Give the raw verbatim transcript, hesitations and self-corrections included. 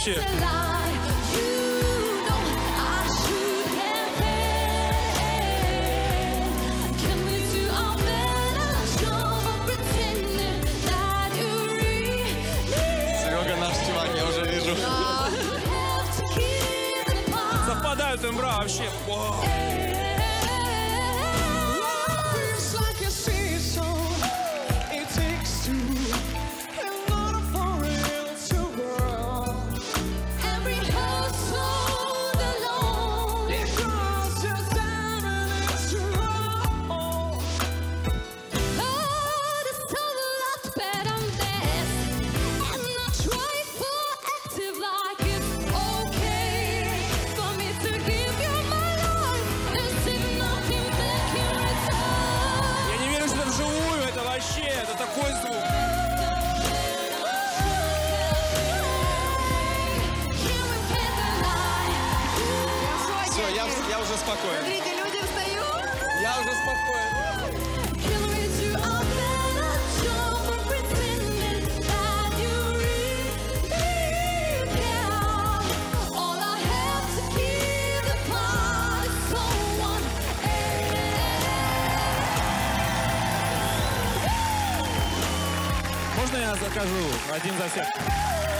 вообще. Серега наш чувак, я уже вижу. Совпадают тембра вообще. Вау. Это такой звук. Все, я, я уже спокоен. Смотрите, люди встают. Я уже спокоен. Можно я закажу один за всех?